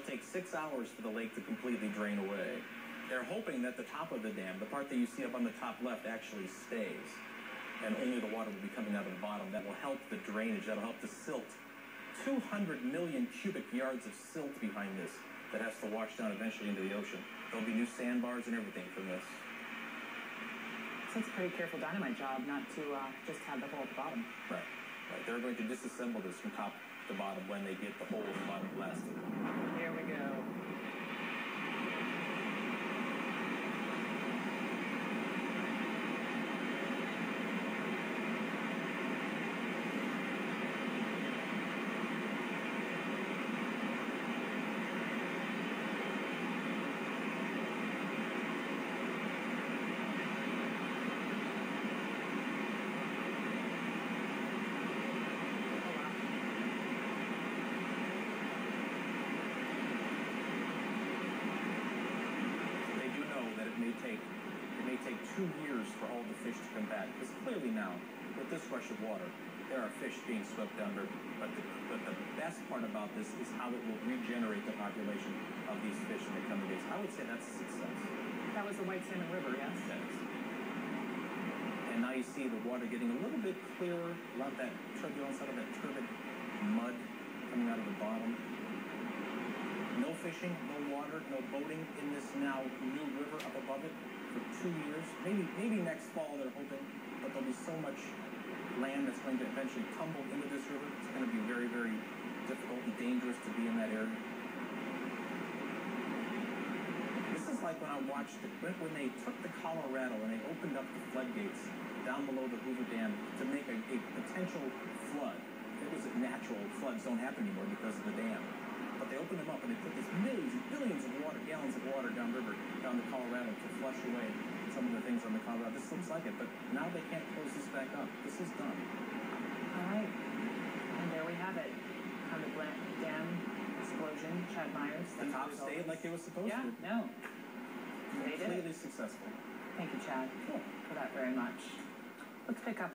take 6 hours for the lake to completely drain away. They're hoping that the top of the dam, the part that you see up on the top left, actually stays. And only the water will be coming out of the bottom. That will help the drainage. That will help the silt. 200 million cubic yards of silt behind this that has to wash down eventually into the ocean. There'll be new sandbars and everything from this. So it's a pretty careful dynamite job not to just have the hole at the bottom. Right. Right. They're going to disassemble this from top to bottom when they get the hole at the bottom blasted. Here we go. It may take 2 years for all the fish to come back, because clearly now, with this rush of water, there are fish being swept under. But the best part about this is how it will regenerate the population of these fish in the coming days. I would say that's a success. That was the White Salmon River, yes? Yes. And now you see the water getting a little bit clearer, a lot of that turbulence, out of that turbid mud coming out of the bottom. No fishing, no water, no boating in this now new river up above it for 2 years. Maybe next fall they're hoping, but there'll be so much land that's going to eventually tumble into this river. It's going to be very, very difficult and dangerous to be in that area. This is like when I watched when they took the Colorado and they opened up the floodgates down below the Hoover Dam to make a potential flood. It was natural floods don't happen anymore because of the dam. But they opened them up and they put these millions and billions of gallons of water down the Colorado to flush away some of the things on the Colorado. This looks like it, but now they can't close this back up. This is done. All right. And there we have it. On the dam explosion, Chad Myers. The top stayed like it was supposed to. Yeah, no. They did. Completely successful. Thank you, Chad, Cool. for that very much. Let's pick up